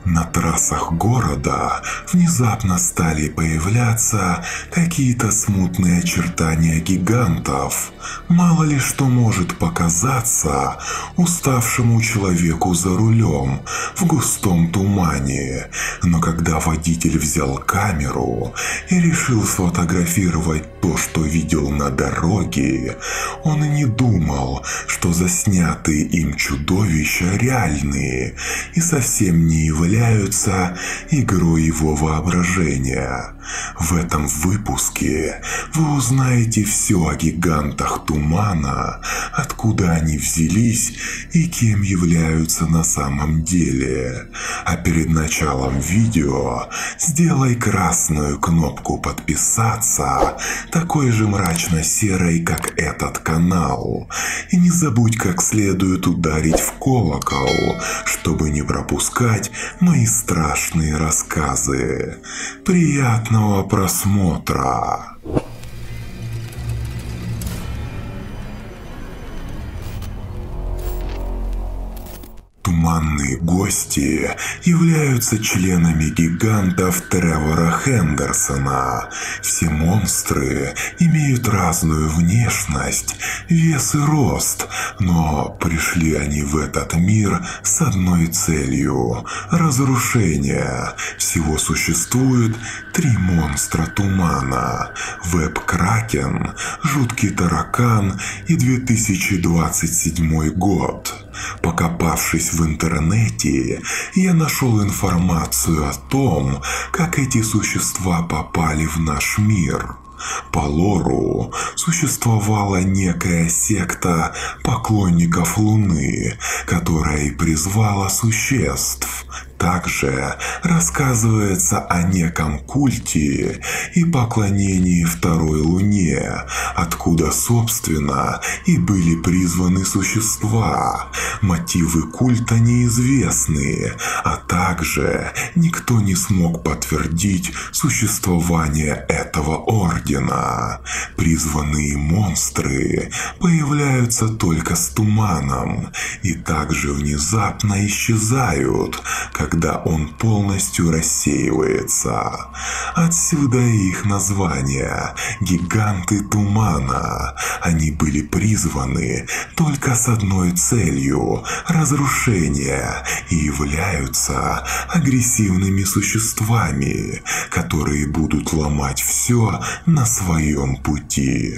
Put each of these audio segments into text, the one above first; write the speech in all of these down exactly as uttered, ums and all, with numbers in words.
На трассах города внезапно стали появляться какие-то смутные очертания гигантов. Мало ли что может показаться уставшему человеку за рулем в густом тумане, но когда водитель взял камеру и решил сфотографировать то, что видел на дороге, он и не думал, что заснятые им чудовища реальные и совсем не являются являются игрой его воображения. В этом выпуске вы узнаете все о гигантах тумана, откуда они взялись и кем являются на самом деле. А перед началом видео сделай красную кнопку подписаться, такой же мрачно-серой, как этот канал. И не забудь как следует ударить в колокол, чтобы не пропускать мои страшные рассказы. Приятного просмотра! Туманные гости являются членами гигантов Тревора Хендерсона. Все монстры имеют разную внешность, вес и рост, но пришли они в этот мир с одной целью – разрушение. Всего существует три монстра тумана – Веб-Кракен, Жуткий Таракан и две тысячи двадцать седьмой год. Покопавшись в интернете, я нашел информацию о том, как эти существа попали в наш мир. По лору существовала некая секта поклонников Луны, которая и призвала существ. Также рассказывается о неком культе и поклонении второй Луне, откуда, собственно, и были призваны существа. Мотивы культа неизвестны, а также никто не смог подтвердить существование этого ордена. Призванные монстры появляются только с туманом и также внезапно исчезают, когда он полностью рассеивается. Отсюда их название – гиганты тумана. Они были призваны только с одной целью – разрушение, и являются агрессивными существами, которые будут ломать все на своем пути.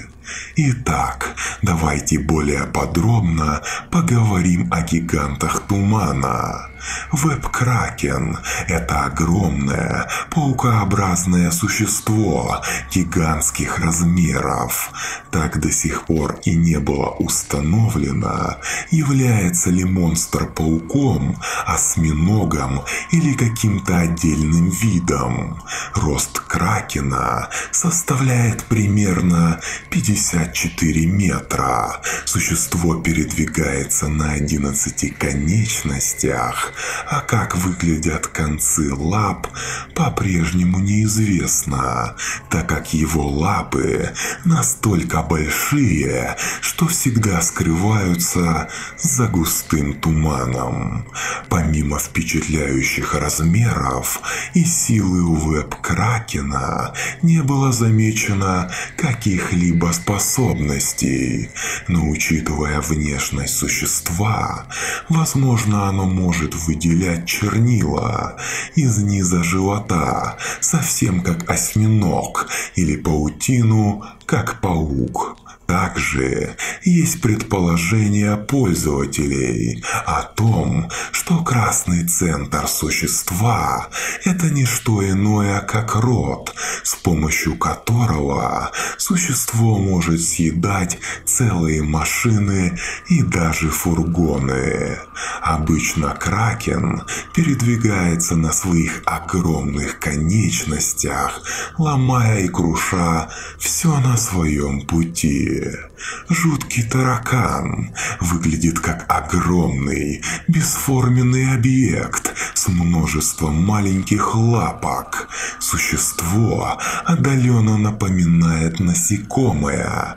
Итак, давайте более подробно поговорим о гигантах тумана. Веб-Кракен – это огромное паукообразное существо гигантских размеров. Так до сих пор и не было установлено, является ли монстр пауком, осьминогом или каким-то отдельным видом. Рост Кракена составляет примерно пятьдесят четыре метра. Существо передвигается на одиннадцати конечностях, а как выглядят концы лап, по-прежнему неизвестно, так как его лапы настолько большие, что всегда скрываются за густым туманом. Помимо впечатляющих размеров и силы у Веб-Кракена не было замечено каких-либо способностей, но учитывая внешность существа, возможно, оно может выделять чернила из низа живота, совсем как осьминог, или паутину, как паук. Также есть предположения пользователей о том, что красный центр существа – это не что иное, как рот, с помощью которого существо может съедать целые машины и даже фургоны. Обычно Кракен передвигается на своих огромных конечностях, ломая и круша все на своем пути. видели? Жуткий таракан выглядит как огромный, бесформенный объект с множеством маленьких лапок. Существо отдаленно напоминает насекомое,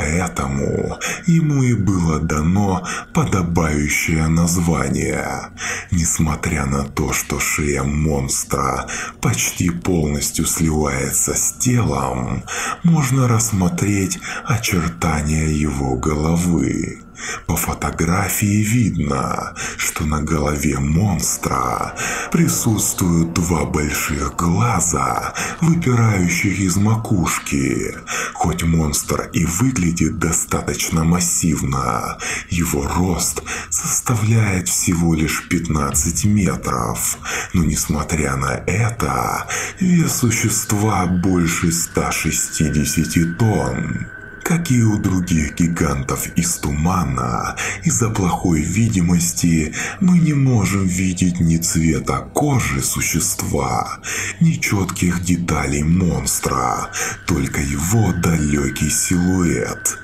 поэтому ему и было дано подобающее название. Несмотря на то, что шея монстра почти полностью сливается с телом, можно рассмотреть очертания его головы. По фотографии видно, что на голове монстра присутствуют два больших глаза, выпирающих из макушки. Хоть монстр и выглядит достаточно массивно, его рост составляет всего лишь пятнадцать метров. Но несмотря на это, вес существа больше ста шестидесяти тонн. Как и у других гигантов из тумана, из-за плохой видимости мы не можем видеть ни цвета кожи существа, ни четких деталей монстра, только его далекий силуэт.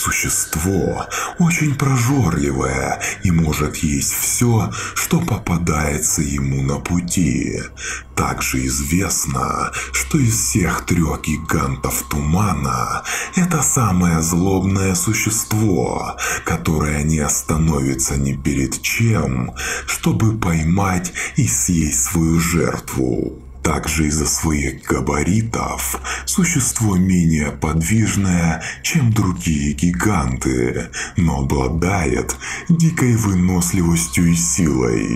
Существо очень прожорливое и может есть все, что попадается ему на пути. Также известно, что из всех трех гигантов тумана это самое злобное существо, которое не остановится ни перед чем, чтобы поймать и съесть свою жертву. Также из-за своих габаритов существо менее подвижное, чем другие гиганты, но обладает дикой выносливостью и силой.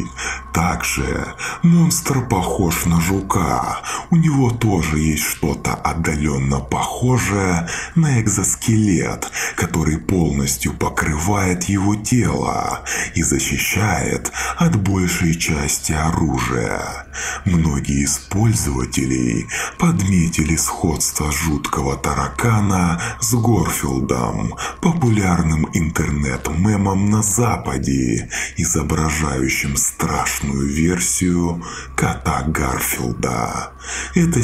Также монстр похож на жука, у него тоже есть что-то отдаленно похожее на экзоскелет, который полностью покрывает его тело и защищает от большей части оружия. Многие из пользователей подметили сходство жуткого таракана с Горфилдом, популярным интернет-мемом на Западе, изображающим страшную версию кота Гарфилда. Это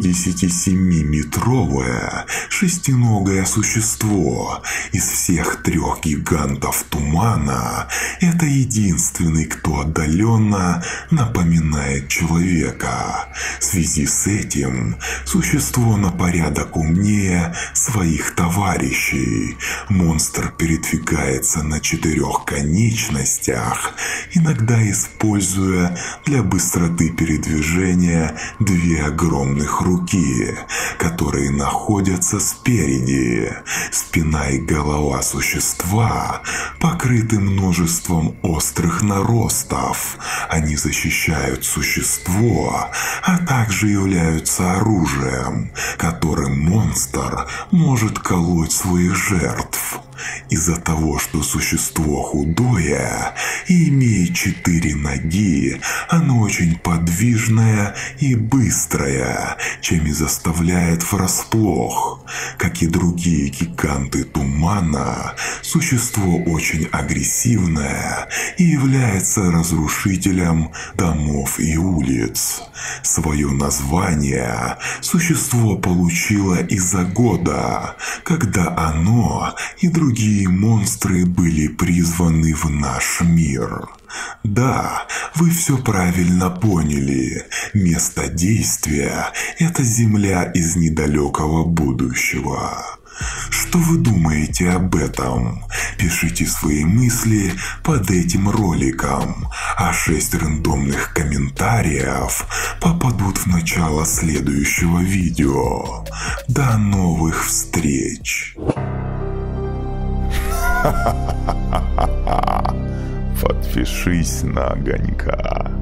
семидесятисемиметровое шестиногое существо из всех трех гигантов тумана. Это единственный, кто отдаленно напоминает человека. В связи с этим существо на порядок умнее своих товарищей. Монстр передвигается на четырех конечностях, иногда используя для быстроты передвижения две огромных руки, которые находятся спереди. Спина и голова существа покрыты множеством острых наростов. Они защищают существо, а также являются оружием, которым монстр может колоть своих жертв. Из-за того, что существо худое и имеет четыре ноги, оно очень подвижное и быстрое, чем и заставляет врасплох. Как и другие гиганты тумана, существо очень агрессивное и является разрушителем домов и улиц. Свое название существо получило из-за года, когда оно и другие Другие монстры были призваны в наш мир. Да, вы все правильно поняли. Место действия – это Земля из недалекого будущего. Что вы думаете об этом? Пишите свои мысли под этим роликом, а шесть рандомных комментариев попадут в начало следующего видео. До новых встреч! Подпишись на Огонька.